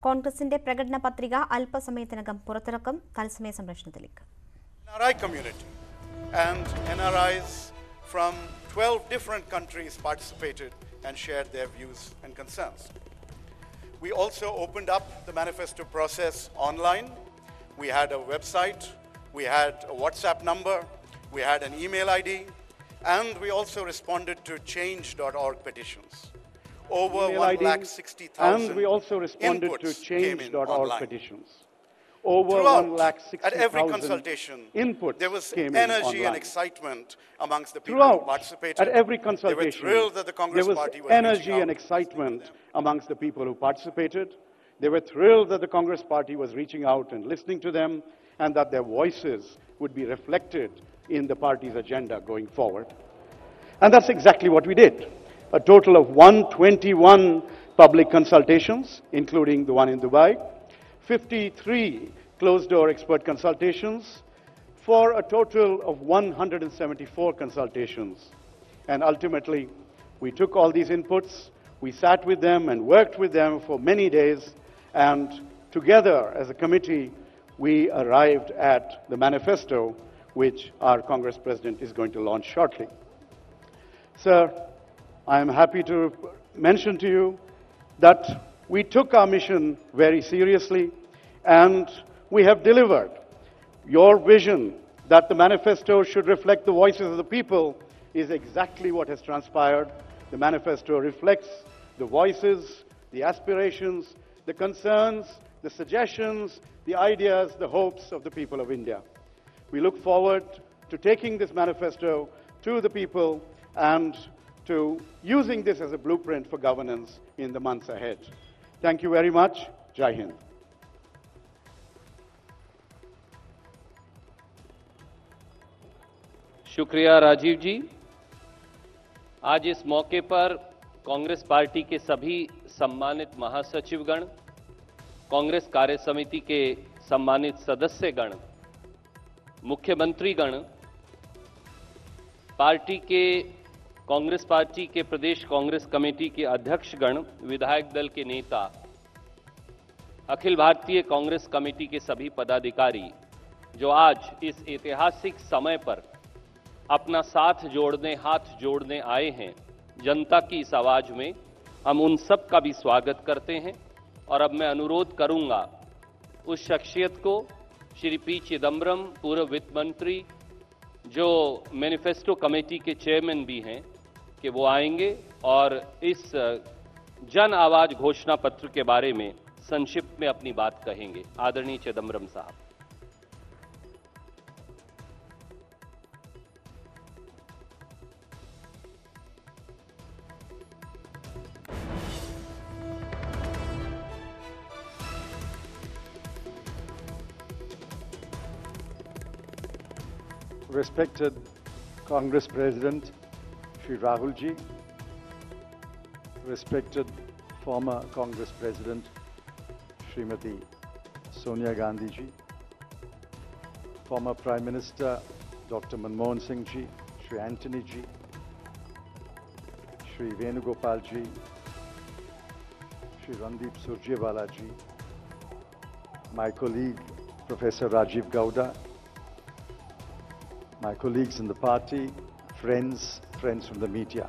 കോൺഗ്രസിന്റെ പ്രകടന പത്രിക അല്പസമയത്തിനകം പുറത്തിറക്കും. തത്സമയ സംപ്രേഷണത്തിലേക്ക്. NRI community and NRIs from 12 different countries participated and shared their views and concerns. We also opened up the manifesto process online. We had a website, we had a WhatsApp number, we had an email ID, and we also responded to change.org petitions. Over 1,60,000 inputs came in online. petitions. Over Throughout, at every 1,60,000 consultation, inputs there was came energy in and online. excitement amongst the people Throughout, who participated. at every They were consultation, thrilled that the Congress there was party was energy reaching and out. excitement amongst the people who participated. They were thrilled that the Congress party was reaching out and listening to them, and that their voices would be reflected in the party's agenda going forward. And that's exactly what we did. A total of 121 public consultations, including the one in Dubai, 53 closed-door expert consultations, for a total of 174 consultations. And ultimately, we took all these inputs, we sat with them and worked with them for many days, and together as a committee, we arrived at the manifesto, which our Congress President is going to launch shortly. Sir, I am happy to mention to you that we took our mission very seriously, and we have delivered. Your vision that the manifesto should reflect the voices of the people is exactly what has transpired. The manifesto reflects the voices, the aspirations, the concerns, the suggestions, the ideas, the hopes of the people of India. We look forward to taking this manifesto to the people and to using this as a blueprint for governance in the months ahead. Thank you very much. Jai Hind. शुक्रिया राजीव जी। आज इस मौके पर Congress party के सभी सम्मानित महासचिवगण, कांग्रेस कार्य समिति के सम्मानित सदस्यगण, मुख्यमंत्रीगण, कांग्रेस पार्टी के प्रदेश कांग्रेस कमेटी के अध्यक्षगण, विधायक दल के नेता, अखिल भारतीय कांग्रेस कमेटी के सभी पदाधिकारी जो आज इस ऐतिहासिक समय पर अपना साथ जोड़ने, हाथ जोड़ने आए हैं जनता की इस आवाज में, हम उन सब का भी स्वागत करते हैं। और अब मैं अनुरोध करूंगा उस शख्सियत को, श्री पी चिदम्बरम, पूर्व वित्त मंत्री जो मैनिफेस्टो कमेटी के चेयरमैन भी हैं, कि वो आएंगे और इस जन आवाज घोषणा पत्र के बारे में संक्षिप्त में अपनी बात कहेंगे। आदरणीय चिदम्बरम साहब। Respected Congress President Shri Rahul Ji, respected former Congress President Srimati Sonia Gandhi Ji, former Prime Minister Dr. Manmohan Singh Ji, Shri Antony Ji, Shri Venugopal Ji, Shri Randeep Surjewala Ji, my colleague Professor Rajiv Gowda, my colleagues in the party, friends from the media.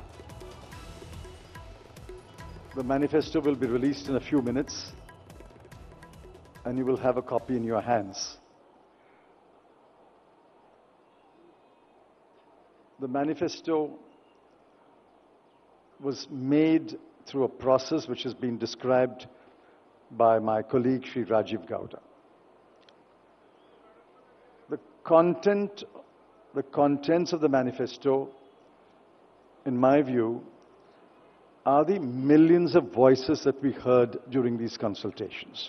The manifesto will be released in a few minutes, and you will have a copy in your hands. The manifesto was made through a process which has been described by my colleague Shri Rajiv Gowda. The contents of the manifesto, in my view, are the millions of voices that we heard during these consultations.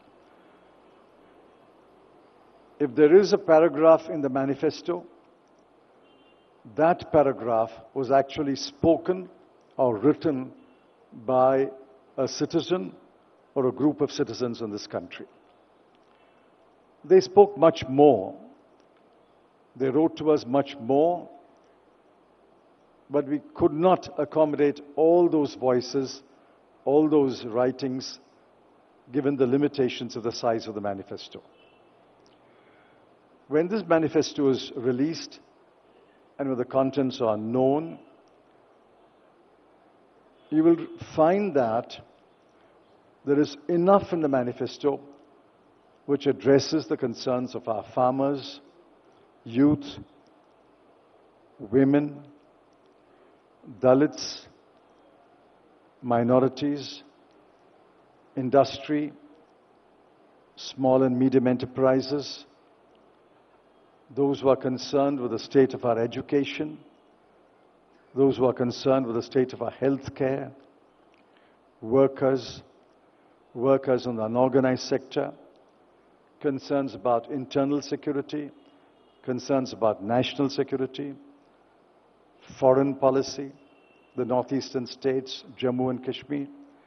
If there is a paragraph in the manifesto, that paragraph was actually spoken or written by a citizen or a group of citizens in this country. They spoke much more. They wrote to us much more, but we could not accommodate all those voices, all those writings given the limitations of the size of the manifesto. When this manifesto is released and when the contents are known, you will find that there is enough in the manifesto which addresses the concerns of our farmers, youth, women, Dalits, minorities, industry, small and medium enterprises, those who are concerned with the state of our education, those who are concerned with the state of our health care, workers in the unorganized sector, concerns about internal security, concerns about national security, foreign policy, the northeastern states, Jammu and Kashmir.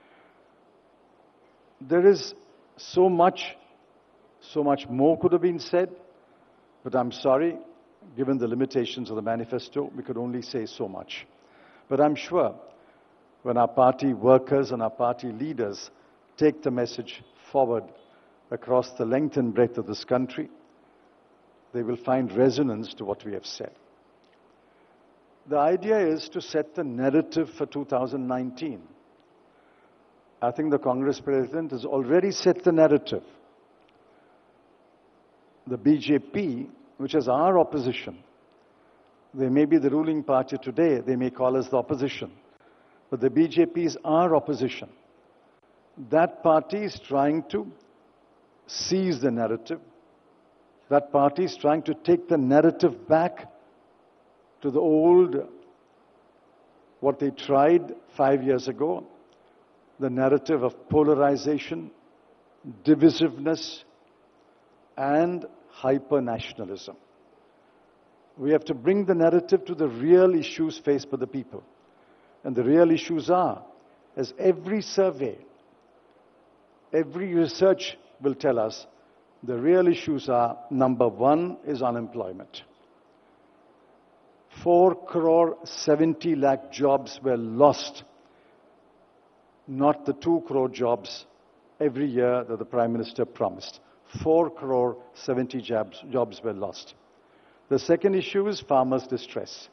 There is so much more could have been said, but I'm sorry, given the limitations of the manifesto, we could only say so much. But I'm sure when our party workers and our party leaders take the message forward across the length and breadth of this country, they will find resonance to what we have said. The idea is to set the narrative for 2019. I think the Congress president has already set the narrative. The BJP, which is our opposition, they may be the ruling party today, they may call us the opposition, but the BJP is our opposition. That party is trying to seize the narrative. That party is trying to take the narrative back to the old, what they tried 5 years ago, the narrative of polarization, divisiveness, and hyper-nationalism. We have to bring the narrative to the real issues faced by the people. And the real issues are, as every survey, every research will tell us, the real issues are, number one is unemployment. 4.70 crore jobs were lost, not the 2 crore jobs every year that the Prime Minister promised. 4.70 crore jobs were lost. The second issue is farmers' distress.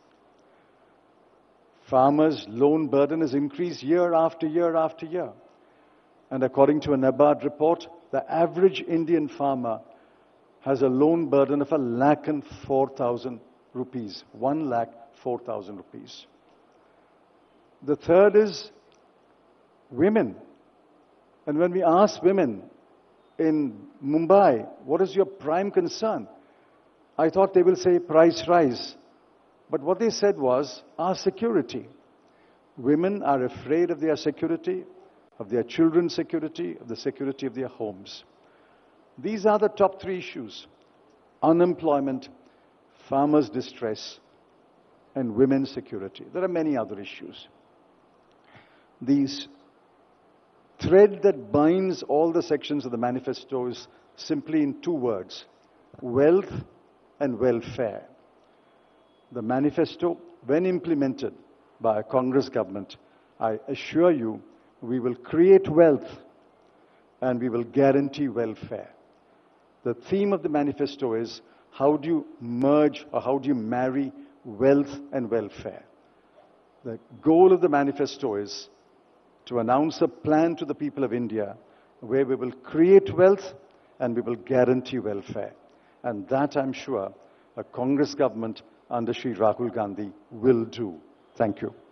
Farmers' loan burden has increased year after year after year. And according to a NABARD report, the average Indian farmer has a loan burden of 1,04,000 rupees. 1,04,000 rupees. The third is women. And when we ask women in Mumbai, what is your prime concern? I thought they will say price rise. But what they said was our security. Women are afraid of their security, of their children's security, of the security of their homes. These are the top three issues: unemployment, farmers' distress, and women's security. There are many other issues. These thread that binds all the sections of the manifesto is simply in two words: wealth and welfare. The manifesto, when implemented by a Congress government, I assure you, we will create wealth and we will guarantee welfare. The theme of the manifesto is, how do you merge or how do you marry wealth and welfare? The goal of the manifesto is to announce a plan to the people of India where we will create wealth and we will guarantee welfare. And that, I'm sure, a Congress government under Shri Rahul Gandhi will do. Thank you.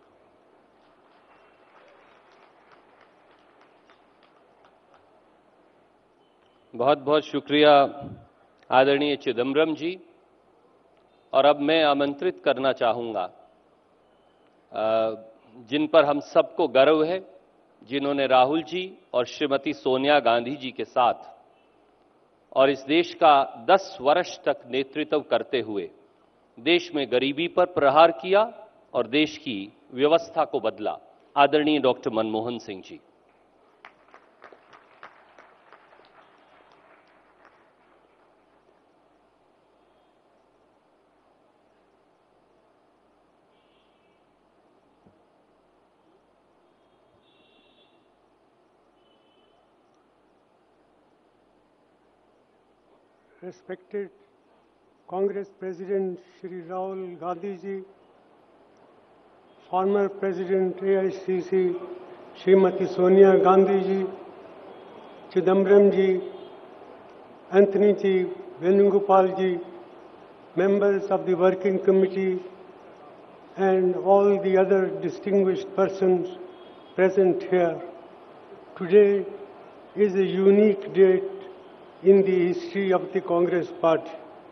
बहुत बहुत शुक्रिया आदरणीय चिदम्बरम जी। और अब मैं आमंत्रित करना चाहूँगा जिन पर हम सबको गर्व है, जिन्होंने राहुल जी और श्रीमती सोनिया गांधी जी के साथ और इस देश का 10 वर्ष तक नेतृत्व करते हुए देश में गरीबी पर प्रहार किया और देश की व्यवस्था को बदला, आदरणीय doctor Manmohan Singh ji. respected Congress President Shri Rahul Gandhi ji, former President AICC Srimati Sonia Gandhi ji, Chidambaram ji, Anthony ji, Venugopal ji, members of the Working Committee, and all the other distinguished persons present here. Today is a unique date in the history of the Congress Party.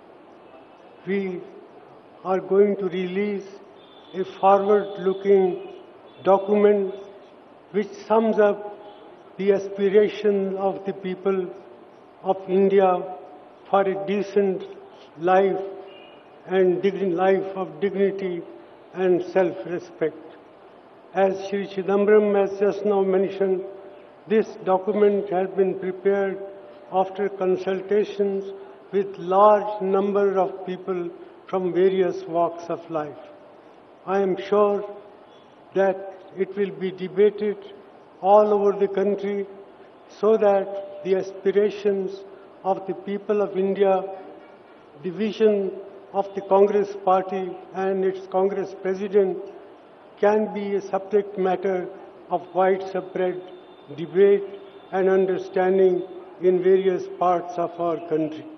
We are going to release a forward-looking document which sums up the aspiration of the people of India for a decent life and life of dignity and self-respect. As Shri Chidambaram has just now mentioned, this document has been prepared after consultations with large number of people from various walks of life. I am sure that it will be debated all over the country so that the aspirations of the people of India, the vision of the Congress Party and its Congress President can be a subject matter of widespread debate and understanding in various parts of our country.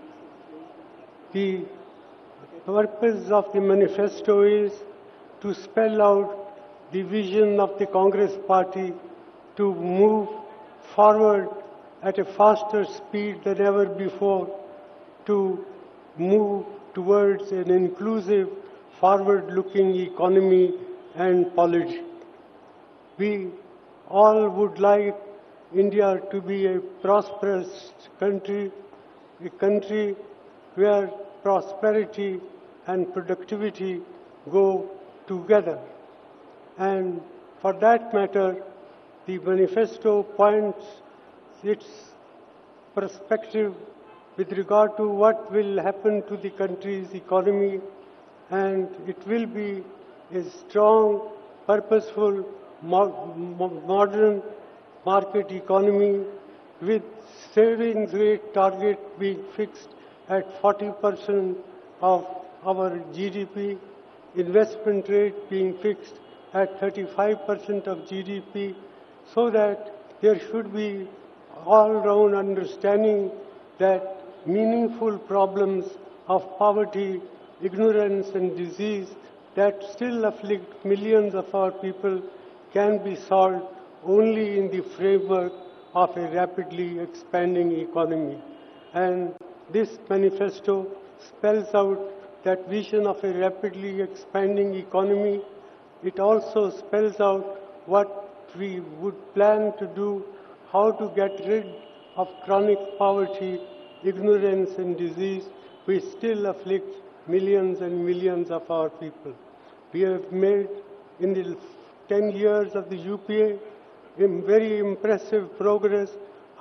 The purpose of the manifesto is to spell out the vision of the Congress Party to move forward at a faster speed than ever before, to move towards an inclusive, forward-looking economy and polity. We all would like India to be a prosperous country, a country where prosperity and productivity go together. And for that matter, the manifesto points its perspective with regard to what will happen to the country's economy, and it will be a strong, purposeful, modern market economy with savings rate target being fixed at 40% of our GDP, investment rate being fixed at 35% of GDP, so that there should be all-round understanding that meaningful problems of poverty, ignorance and disease that still afflict millions of our people can be solved only in the framework of a rapidly expanding economy. And this manifesto spells out that vision of a rapidly expanding economy. It also spells out what we would plan to do, how to get rid of chronic poverty, ignorance and disease which still afflict millions and millions of our people. We have made in the 10 years of the UPA a very impressive progress.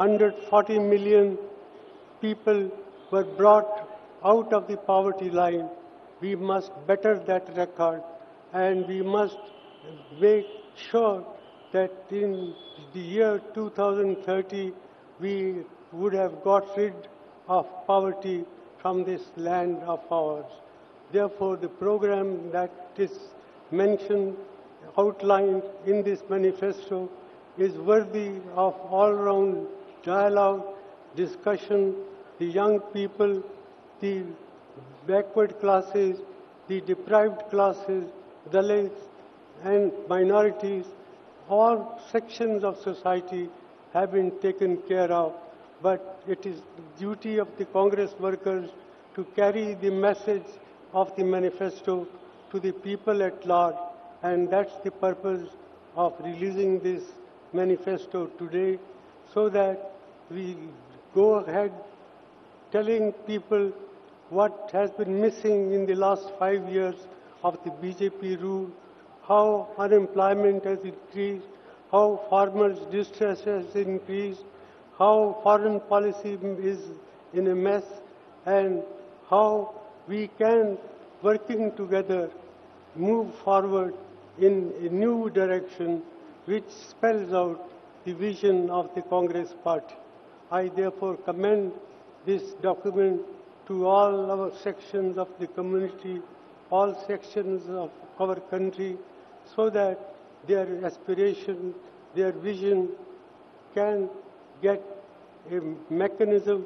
140 million people were brought out of the poverty line. We must better that record, and we must make sure that in the year 2030 we would have got rid of poverty from this land of ours. Therefore, the program that is mentioned, outlined in this manifesto is worthy of all-round dialogue, discussion. The young people, the backward classes, the deprived classes, Dalits and minorities, all sections of society have been taken care of. But it is the duty of the Congress workers to carry the message of the manifesto to the people at large, and that's the purpose of releasing this manifesto today, so that we go ahead telling people what has been missing in the last 5 years of the BJP rule, how unemployment has increased, how farmers' distress has increased, how foreign policy is in a mess, and how we can, working together, move forward in a new direction which spells out the vision of the Congress Party. I therefore commend this document to all our sections of the community, all sections of our country, so that their aspiration, their vision can get a mechanism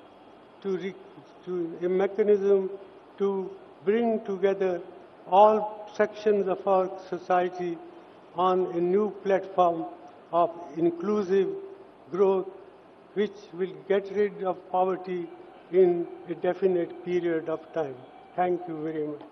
to bring together all sections of our society on a new platform of inclusive growth, which will get rid of poverty in a definite period of time. Thank you very much.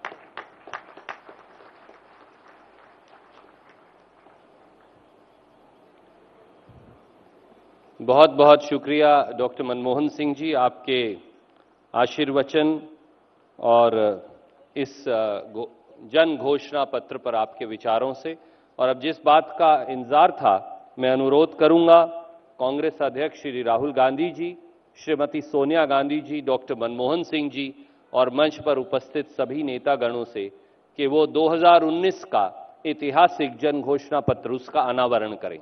बहुत बहुत शुक्रिया doctor Manmohan Singh जी, आपके आशीर्वचन और इस जन घोषणा पत्र पर आपके विचारों से। और अब जिस बात का इंतजार था, मैं अनुरोध करूंगा कांग्रेस अध्यक्ष श्री राहुल गांधी जी, श्रीमती सोनिया गांधी जी, डॉक्टर मनमोहन सिंह जी और मंच पर उपस्थित सभी नेतागणों से कि वो 2019 का ऐतिहासिक जन घोषणा पत्र उसका अनावरण करें।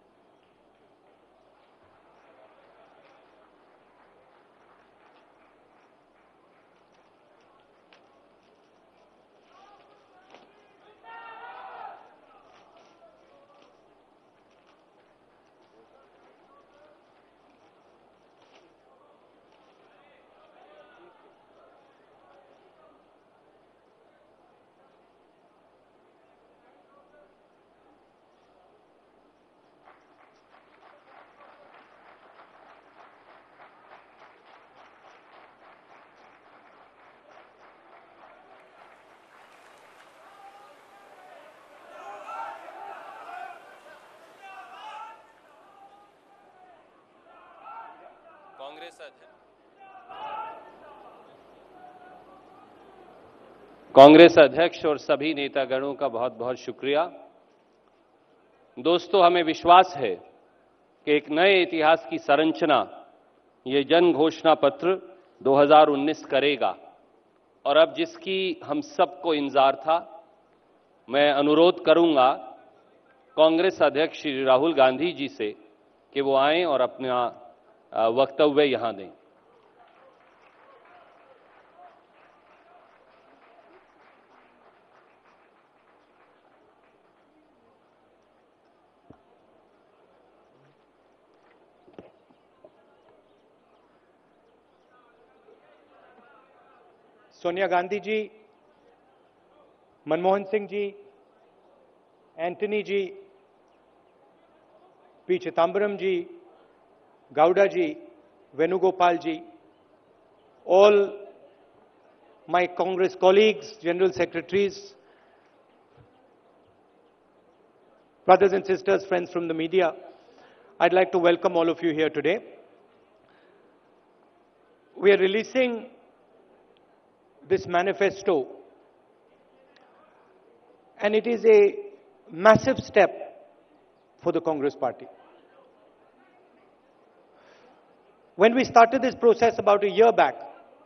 कांग्रेस अध्यक्ष और सभी नेतागणों का बहुत बहुत शुक्रिया। दोस्तों, हमें विश्वास है कि एक नए इतिहास की संरचना ये जन घोषणा पत्र 2019 करेगा। और अब जिसकी हम सबको इंतजार था, मैं अनुरोध करूंगा कांग्रेस अध्यक्ष श्री राहुल गांधी जी से कि वो आएं और अपना वक्तव्य यहां दें। Sonia Gandhi ji, Manmohan Singh ji, Antony ji, P Chidambaram ji, Gowda ji, Venugopal ji, all my Congress colleagues, general secretaries, brothers and sisters, friends from the media, I'd like to welcome all of you here today. We are releasing this manifesto, and it is a massive step for the Congress party. When we started this process about a year back,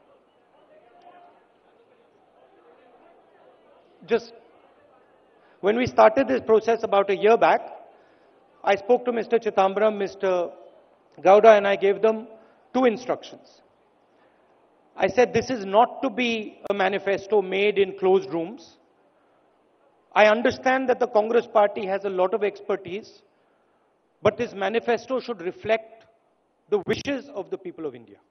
I spoke to Mr. Chidambaram, Mr. Gowda, and I gave them two instructions. I said, this is not to be a manifesto made in closed rooms. I understand that the Congress party has a lot of expertise, but this manifesto should reflect the wishes of the people of India.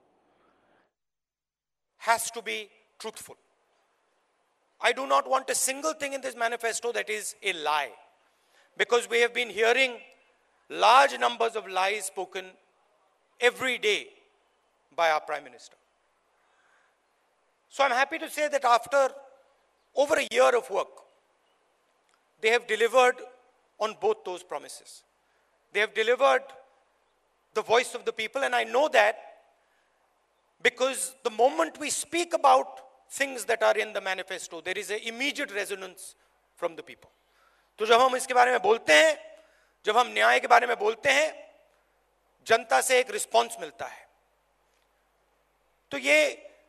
Has to be truthful. I do not want a single thing in this manifesto that is a lie, because we have been hearing large numbers of lies spoken every day by our Prime Minister. So I'm happy to say that after over a year of work, they have delivered on both those promises. They have delivered the voice of the people, and I know that because the moment we speak about things that are in the manifesto, there is an immediate resonance from the people. तो जब हम इसके बारे में बोलते हैं, जब हम न्याय के बारे में बोलते हैं, जनता से एक रिस्पांस मिलता है। तो ये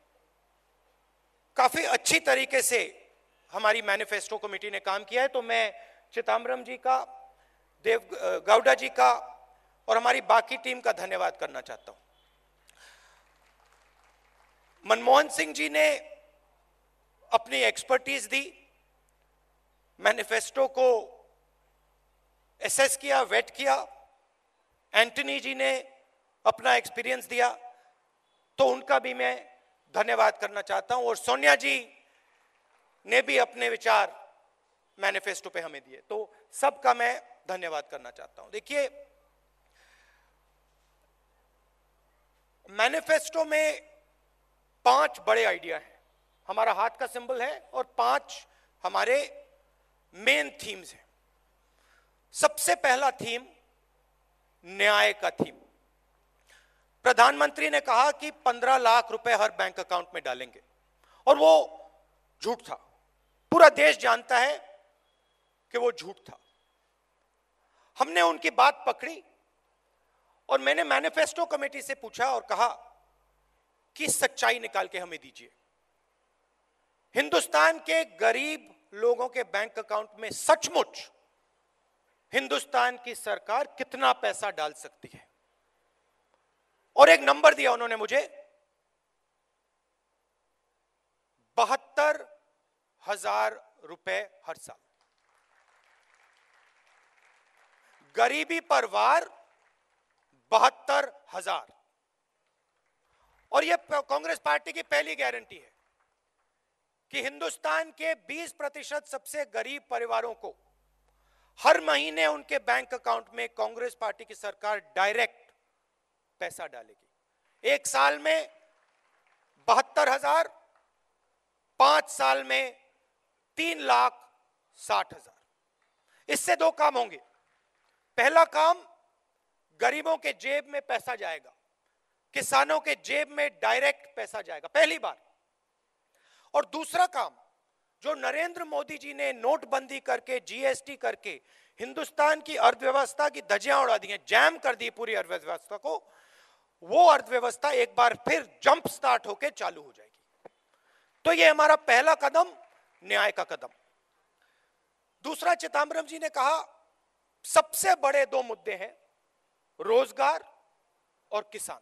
काफी अच्छी तरीके से हमारी मैनिफेस्टो कमेटी ने काम किया है। तो मैं चिदम्बरम जी का, गौडा जी का और हमारी बाकी टीम का धन्यवाद करना चाहता हूं। मनमोहन सिंह जी ने अपनी एक्सपर्टीज दी, मैनिफेस्टो को एसेस किया, वेट किया। एंटनी जी ने अपना एक्सपीरियंस दिया, तो उनका भी मैं धन्यवाद करना चाहता हूं। और सोनिया जी ने भी अपने विचार मैनिफेस्टो पे हमें दिए, तो सबका मैं धन्यवाद करना चाहता हूं। देखिए, मैनिफेस्टो में 5 बड़े आइडिया हैं। हमारा हाथ का सिंबल है और 5 हमारे मेन थीम्स हैं। सबसे पहला थीम न्याय का थीम। प्रधानमंत्री ने कहा कि 15 लाख रुपए हर बैंक अकाउंट में डालेंगे, और वो झूठ था। पूरा देश जानता है कि वो झूठ था। हमने उनकी बात पकड़ी और मैंने मैनिफेस्टो कमेटी से पूछा और कहा कि सच्चाई निकाल के हमें दीजिए। हिंदुस्तान के गरीब लोगों के बैंक अकाउंट में सचमुच हिंदुस्तान की सरकार कितना पैसा डाल सकती है? और एक नंबर दिया उन्होंने मुझे, 72,000 रुपए हर साल। गरीबी पर वार 72,000। और यह कांग्रेस पार्टी की पहली गारंटी है कि हिंदुस्तान के 20% सबसे गरीब परिवारों को हर महीने उनके बैंक अकाउंट में कांग्रेस पार्टी की सरकार डायरेक्ट पैसा डालेगी। एक साल में 72,000, 5 साल में 3,60,000। इससे 2 काम होंगे। पहला काम, गरीबों के जेब में पैसा जाएगा, किसानों के जेब में डायरेक्ट पैसा जाएगा, पहली बार। और दूसरा काम, जो नरेंद्र मोदी जी ने नोटबंदी करके, जीएसटी करके हिंदुस्तान की अर्थव्यवस्था की धज्जियां उड़ा दी हैं, जैम कर दी पूरी अर्थव्यवस्था को, वो अर्थव्यवस्था एक बार फिर जंप स्टार्ट होकर चालू हो जाएगी। तो ये हमारा पहला कदम, न्याय का कदम। दूसरा, चिदंबरम जी ने कहा सबसे बड़े 2 मुद्दे हैं, रोजगार और किसान।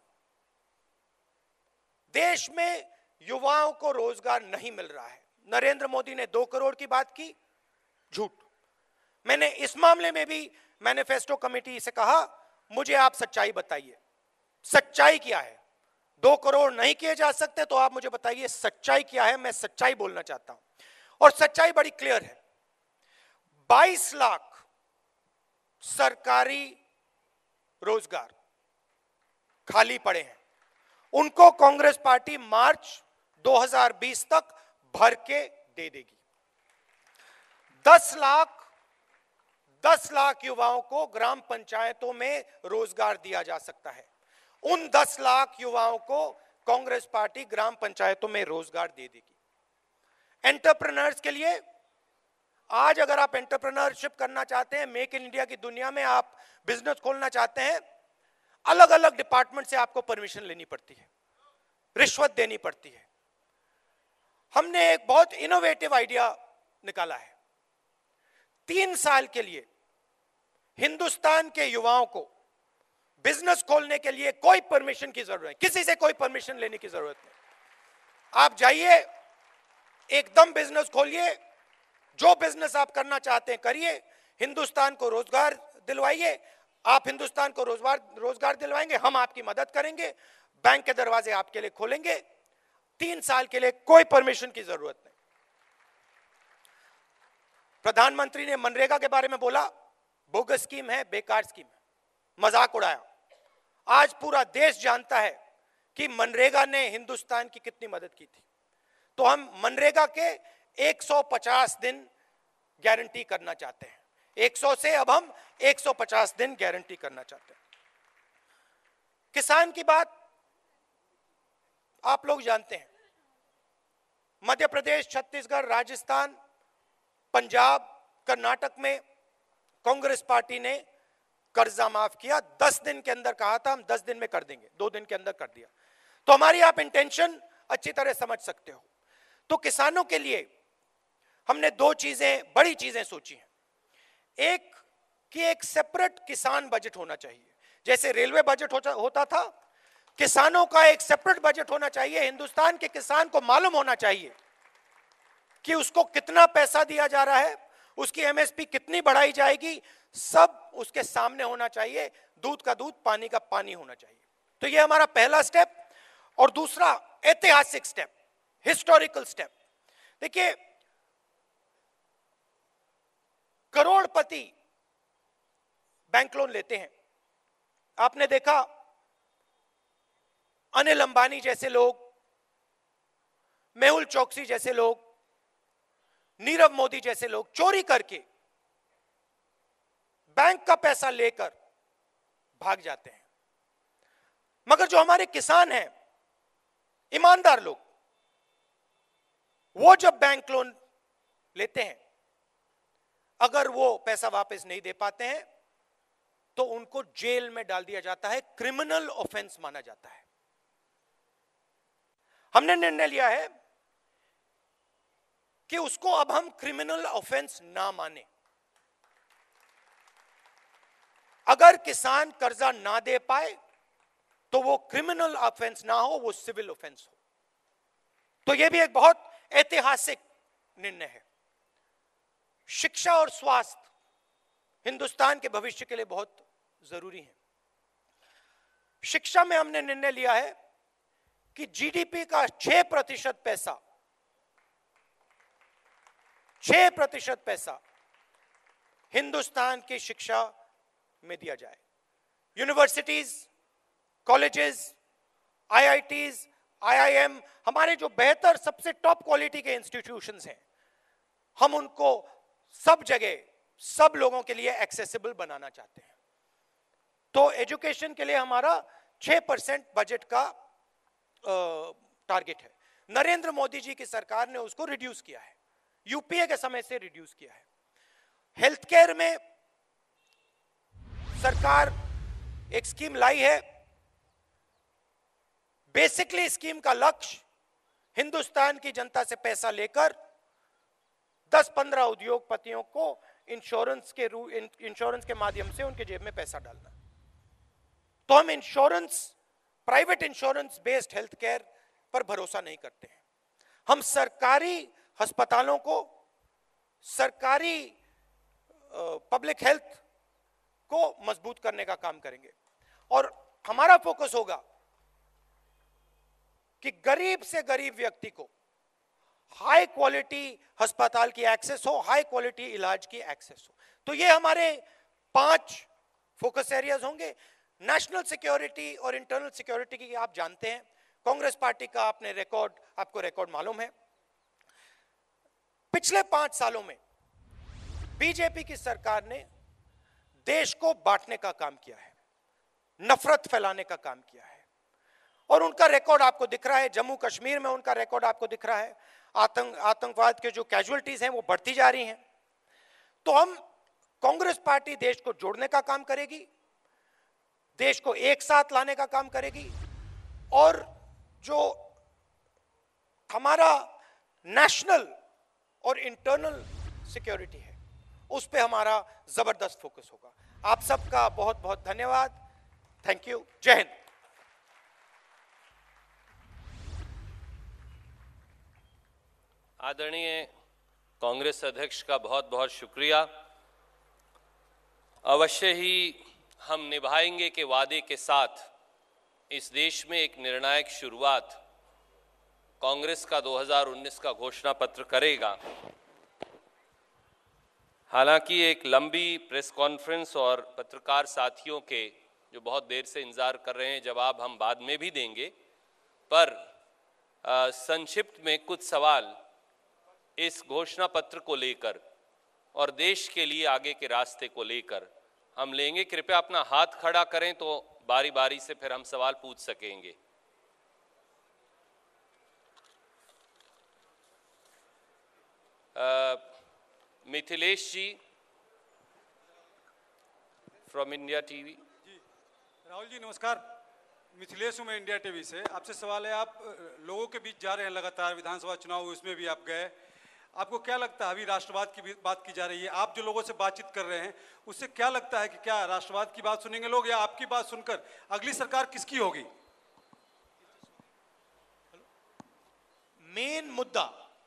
देश में युवाओं को रोजगार नहीं मिल रहा है। नरेंद्र मोदी ने 2 करोड़ की बात की, झूठ। मैंने इस मामले में भी मैनिफेस्टो कमेटी से कहा, मुझे आप सच्चाई बताइए, सच्चाई क्या है? 2 करोड़ नहीं किए जा सकते तो आप मुझे बताइए सच्चाई क्या है। मैं सच्चाई बोलना चाहता हूं, और सच्चाई बड़ी क्लियर है। 22 लाख सरकारी रोजगार खाली पड़े हैं, उनको कांग्रेस पार्टी मार्च 2020 तक भर के दे देगी। 10 लाख युवाओं को ग्राम पंचायतों में रोजगार दिया जा सकता है। उन 10 लाख युवाओं को कांग्रेस पार्टी ग्राम पंचायतों में रोजगार दे देगी। एंटरप्रेन्योर्स के लिए, आज अगर आप एंटरप्रेन्योरशिप करना चाहते हैं, मेक इन इंडिया की दुनिया में आप बिजनेस खोलना चाहते हैं, अलग अलग डिपार्टमेंट से आपको परमिशन लेनी पड़ती है, रिश्वत देनी पड़ती है। हमने एक बहुत इनोवेटिव आइडिया निकाला है। 3 साल के लिए हिंदुस्तान के युवाओं को बिजनेस खोलने के लिए कोई परमिशन की जरूरत नहीं, किसी से कोई परमिशन लेने की जरूरत नहीं। आप जाइए, एकदम बिजनेस खोलिए, जो बिजनेस आप करना चाहते हैं करिए, हिंदुस्तान को रोजगार दिलवाइए। आप हिंदुस्तान को रोजगार दिलवाएंगे, हम आपकी मदद करेंगे, बैंक के दरवाजे आपके लिए खोलेंगे। 3 साल के लिए कोई परमिशन की जरूरत नहीं। प्रधानमंत्री ने मनरेगा के बारे में बोला, बोगस स्कीम है, बेकार स्कीम है, मजाक उड़ाया। आज पूरा देश जानता है कि मनरेगा ने हिंदुस्तान की कितनी मदद की थी। तो हम मनरेगा के 150 दिन गारंटी करना चाहते हैं। 100 से अब हम 150 दिन गारंटी करना चाहते हैं। किसान की बात आप लोग जानते हैं, मध्य प्रदेश, छत्तीसगढ़, राजस्थान, पंजाब, कर्नाटक में कांग्रेस पार्टी ने कर्जा माफ किया। 10 दिन के अंदर कहा था हम 10 दिन में कर देंगे, 2 दिन के अंदर कर दिया। तो हमारी आप इंटेंशन अच्छी तरह समझ सकते हो। तो किसानों के लिए हमने 2 चीजें, बड़ी चीजें सोची हैं। एक कि एक सेपरेट किसान बजट होना चाहिए, जैसे रेलवे बजट होता था, किसानों का एक सेपरेट बजट होना चाहिए। हिंदुस्तान के किसान को मालूम होना चाहिए कि उसको कितना पैसा दिया जा रहा है, उसकी एमएसपी कितनी बढ़ाई जाएगी, सब उसके सामने होना चाहिए। दूध का दूध, पानी का पानी होना चाहिए। तो ये हमारा पहला स्टेप। और दूसरा ऐतिहासिक स्टेप, हिस्टोरिकल स्टेप। देखिए, करोड़पति बैंक लोन लेते हैं। आपने देखा अनिल अंबानी जैसे लोग, मेहुल चोकसी जैसे लोग, नीरव मोदी जैसे लोग चोरी करके बैंक का पैसा लेकर भाग जाते हैं। मगर जो हमारे किसान हैं, ईमानदार लोग, वो जब बैंक लोन लेते हैं, अगर वो पैसा वापस नहीं दे पाते हैं तो उनको जेल में डाल दिया जाता है, क्रिमिनल ऑफेंस माना जाता है। हमने निर्णय लिया है कि उसको अब हम क्रिमिनल ऑफेंस ना माने। अगर किसान कर्जा ना दे पाए तो वो क्रिमिनल ऑफेंस ना हो, वो सिविल ऑफेंस हो। तो यह भी एक बहुत ऐतिहासिक निर्णय है। शिक्षा और स्वास्थ्य हिंदुस्तान के भविष्य के लिए बहुत जरूरी है। शिक्षा में हमने निर्णय लिया है कि जीडीपी का 6% पैसा, 6% पैसा हिंदुस्तान की शिक्षा में दिया जाए। यूनिवर्सिटीज, कॉलेजेस, आईआईटीज, आईआईएम, हमारे जो बेहतर सबसे टॉप क्वालिटी के इंस्टीट्यूशंस हैं, हम उनको सब जगह सब लोगों के लिए एक्सेसिबल बनाना चाहते हैं। तो एजुकेशन के लिए हमारा 6% बजट का टारगेट है। नरेंद्र मोदी जी की सरकार ने उसको रिड्यूस किया है, यूपीए के समय से रिड्यूस किया है। हेल्थ केयर में सरकार एक स्कीम लाई है। बेसिकली स्कीम का लक्ष्य हिंदुस्तान की जनता से पैसा लेकर 10-15 उद्योगपतियों को इंश्योरेंस के माध्यम से उनके जेब में पैसा डालना। तो हम insurance, private insurance based health care पर भरोसा नहीं करते हैं। हम सरकारी अस्पतालों को, सरकारी पब्लिक हेल्थ को मजबूत करने का काम करेंगे। और हमारा फोकस होगा कि गरीब से गरीब व्यक्ति को हाई क्वालिटी अस्पताल की एक्सेस हो, हाई क्वालिटी इलाज की एक्सेस हो। तो ये हमारे 5 फोकस एरियाज होंगे। नेशनल सिक्योरिटी और इंटरनल सिक्योरिटी की आप जानते हैं, कांग्रेस पार्टी का आपको रिकॉर्ड मालूम है। पिछले 5 सालों में बीजेपी की सरकार ने देश को बांटने का काम किया है, नफरत फैलाने का काम किया है, और उनका रिकॉर्ड आपको दिख रहा है। जम्मू कश्मीर में उनका रिकॉर्ड आपको दिख रहा है। आतंकवाद के जो कैजुअलिटीज हैं वो बढ़ती जा रही हैं। तो हम, कांग्रेस पार्टी देश को जोड़ने का काम करेगी, देश को एक साथ लाने का काम करेगी, और जो हमारा नेशनल और इंटरनल सिक्योरिटी है उस पे हमारा जबरदस्त फोकस होगा। आप सबका बहुत बहुत धन्यवाद। Thank you. जय हिंद। आदरणीय कांग्रेस अध्यक्ष का बहुत बहुत शुक्रिया। अवश्य ही हम निभाएंगे के वादे के साथ इस देश में एक निर्णायक शुरुआत कांग्रेस का 2019 का घोषणा पत्र करेगा। हालांकि एक लंबी प्रेस कॉन्फ्रेंस और पत्रकार साथियों के जो बहुत देर से इंतजार कर रहे हैं, जवाब हम बाद में भी देंगे, पर संक्षिप्त में कुछ सवाल इस घोषणा पत्र को लेकर और देश के लिए आगे के रास्ते को लेकर हम लेंगे। कृपया अपना हाथ खड़ा करें तो बारी बारी से फिर हम सवाल पूछ सकेंगे। Mithilesh ji from India TV. जी राहुल जी नमस्कार, मिथिलेश हूँ मैं इंडिया टीवी से। आपसे सवाल है, आप लोगों के बीच जा रहे हैं लगातार, विधानसभा चुनाव उसमें भी आप गए। आपको क्या लगता है, अभी राष्ट्रवाद की बात की जा रही है, आप जो लोगों से बातचीत कर रहे हैं उससे क्या लगता है कि क्या राष्ट्रवाद की बात सुनेंगे लोग, या आपकी बात सुनकर अगली सरकार किसकी होगी? मेन मुद्दा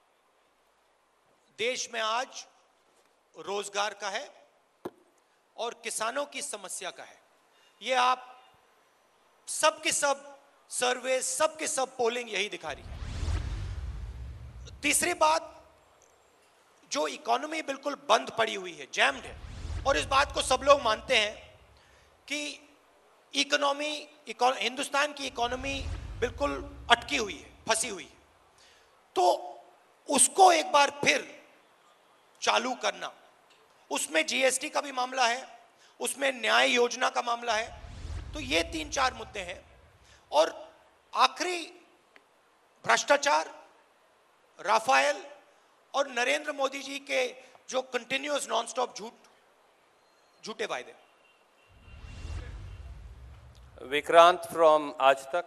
देश में आज रोजगार का है और किसानों की समस्या का है। ये आप सब के सब सर्वे, सब के सब पोलिंग यही दिखा रही है। तीसरी बात, जो इकोनॉमी बिल्कुल बंद पड़ी हुई है, जैम्ड है, और इस बात को सब लोग मानते हैं कि हिंदुस्तान की इकोनॉमी बिल्कुल अटकी हुई है, फंसी हुई है, तो उसको एक बार फिर चालू करना, उसमें जीएसटी का भी मामला है, उसमें न्याय योजना का मामला है, तो ये 3-4 मुद्दे हैं। और आखिरी, भ्रष्टाचार, राफेल और नरेंद्र मोदी जी के जो कंटिन्यूअस नॉनस्टॉप झूठे वायदे। विक्रांत फ्रॉम आज तक।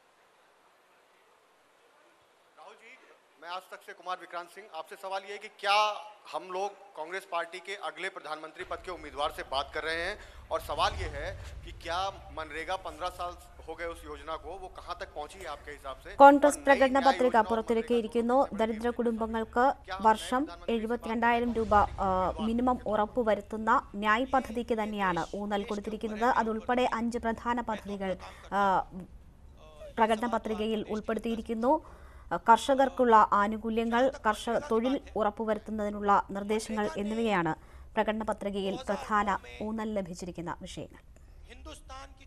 राहुल जी, मैं आज तक से कुमार विक्रांत सिंह, आपसे सवाल यह है कि क्या हम लोग कांग्रेस पार्टी के अगले प्रधानमंत्री पद के उम्मीदवार से बात कर रहे हैं, और सवाल यह है कि क्या मनरेगा 15 साल हो गए उस योजना को, वो कहां तक पहुंची है आपके हिसाब से? കോൺഗ്രസ് പ്രകടന പത്രിക പുറത്തിറക്കിയിരിക്കുന്നു. ദരിദ്ര കുടുംബങ്ങൾക്ക് വർഷം 72,000 രൂപ മിനിമം ഉറപ്പുവരുത്തുന്ന ന്യായ് പദ്ധതിക്ക് തന്നെയാണ് ഊന്നൽ കൊടുത്തിരിക്കുന്നത്. അതുൾപ്പെടെ 5 പ്രധാന പദ്ധതികൾ പ്രകടന പത്രികയിൽ ഉൾപ്പെടുത്തിയിരിക്കുന്നു. കർഷകർക്കുള്ള ആനുകൂല്യങ്ങൾ, തൊഴിൽ ഉറപ്പുവരുത്തുന്നതിനുള്ള നിർദ്ദേശങ്ങൾ എന്നിവയാണ് പ്രകടന പത്രികയിൽ പ്രധാന ഊന്നൽ ലഭിച്ചിരിക്കുന്ന വിഷയങ്ങൾ.